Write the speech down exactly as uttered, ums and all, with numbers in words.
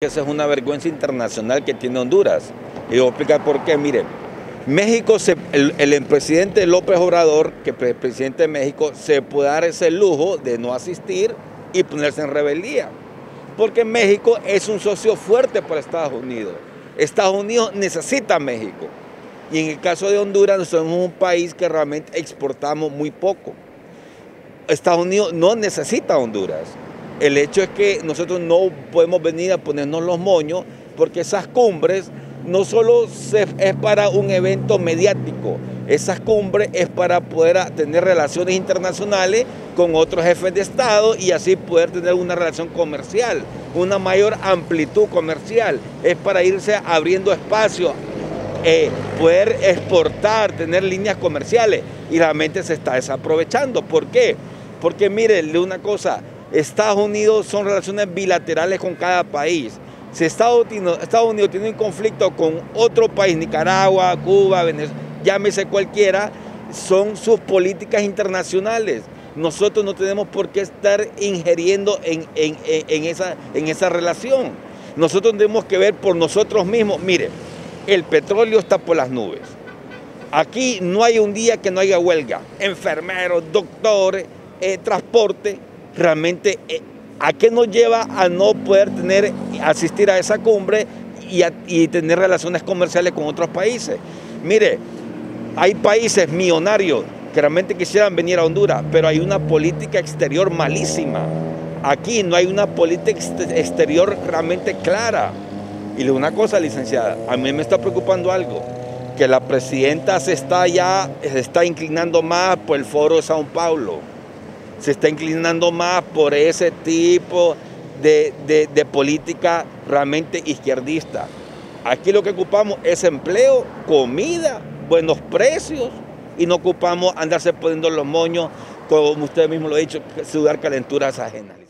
Esa es una vergüenza internacional que tiene Honduras. Y voy a explicar por qué. Miren, México, se, el, el presidente López Obrador, que es el presidente de México, se puede dar ese lujo de no asistir y ponerse en rebeldía. Porque México es un socio fuerte para Estados Unidos. Estados Unidos necesita a México. Y en el caso de Honduras, somos un país que realmente exportamos muy poco. Estados Unidos no necesita a Honduras. El hecho es que nosotros no podemos venir a ponernos los moños porque esas cumbres no solo se, es para un evento mediático, esas cumbres es para poder tener relaciones internacionales con otros jefes de Estado y así poder tener una relación comercial, una mayor amplitud comercial, es para irse abriendo espacio, eh, poder exportar, tener líneas comerciales y realmente se está desaprovechando. ¿Por qué? Porque miren, una cosa, Estados Unidos son relaciones bilaterales con cada país. Si Estados Unidos, Estados Unidos tiene un conflicto con otro país, Nicaragua, Cuba, Venezuela, llámese cualquiera, son sus políticas internacionales. Nosotros no tenemos por qué estar ingiriendo en, en, en, esa, en esa relación. Nosotros tenemos que ver por nosotros mismos. Mire, el petróleo está por las nubes. Aquí no hay un día que no haya huelga. Enfermeros, doctores, eh, transporte. Realmente, eh, ¿a qué nos lleva a no poder tener, asistir a esa cumbre y, a, y tener relaciones comerciales con otros países? Mire, hay países millonarios que realmente quisieran venir a Honduras, pero hay una política exterior malísima. Aquí no hay una política exterior realmente clara. Y le digo una cosa, licenciada, a mí me está preocupando algo, que la presidenta se está ya, se está inclinando más por el Foro de Sao Paulo. Se está inclinando más por ese tipo de, de, de política realmente izquierdista. Aquí lo que ocupamos es empleo, comida, buenos precios y no ocupamos andarse poniendo los moños, como usted mismo lo ha dicho, sudar calenturas ajenas.